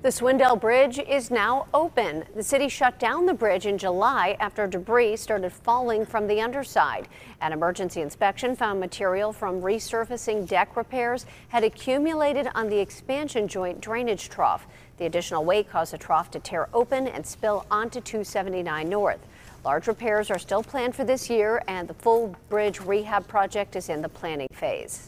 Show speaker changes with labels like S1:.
S1: The Swindell Bridge is now open. The city shut down the bridge in July after debris started falling from the underside. An emergency inspection found material from resurfacing deck repairs had accumulated on the expansion joint drainage trough. The additional weight caused the trough to tear open and spill onto 279 North. Large repairs are still planned for this year, and the full bridge rehab project is in the planning phase.